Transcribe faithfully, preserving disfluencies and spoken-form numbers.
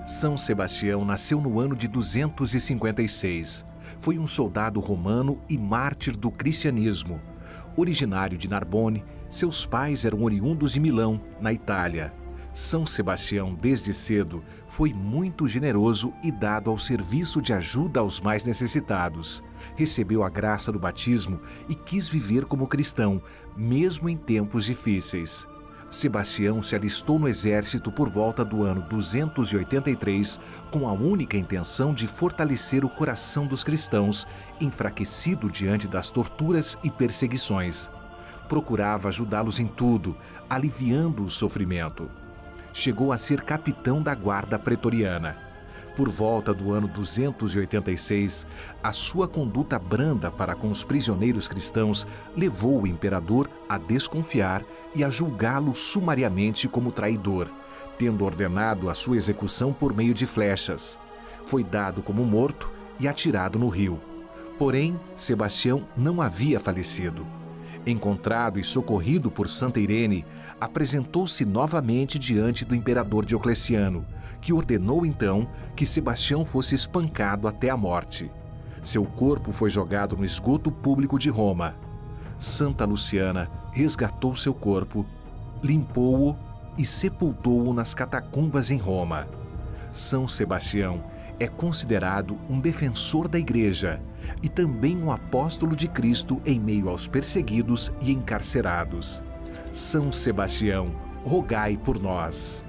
São Sebastião nasceu no ano de duzentos e cinquenta e seis. Foi um soldado romano e mártir do cristianismo. Originário de Narbonne, seus pais eram oriundos de Milão, na Itália. São Sebastião, desde cedo, foi muito generoso e dado ao serviço de ajuda aos mais necessitados. Recebeu a graça do batismo e quis viver como cristão, mesmo em tempos difíceis. Sebastião se alistou no exército por volta do ano duzentos e oitenta e três, com a única intenção de fortalecer o coração dos cristãos, enfraquecido diante das torturas e perseguições. Procurava ajudá-los em tudo, aliviando o sofrimento. Chegou a ser capitão da guarda pretoriana. Por volta do ano duzentos e oitenta e seis, a sua conduta branda para com os prisioneiros cristãos levou o imperador a desconfiar e a julgá-lo sumariamente como traidor, tendo ordenado a sua execução por meio de flechas. Foi dado como morto e atirado no rio. Porém, Sebastião não havia falecido. Encontrado e socorrido por Santa Irene, apresentou-se novamente diante do imperador Diocleciano, que ordenou então que Sebastião fosse espancado até a morte. Seu corpo foi jogado no esgoto público de Roma. Santa Luciana resgatou seu corpo, limpou-o e sepultou-o nas catacumbas em Roma. São Sebastião é considerado um defensor da Igreja e também um apóstolo de Cristo em meio aos perseguidos e encarcerados. São Sebastião, rogai por nós.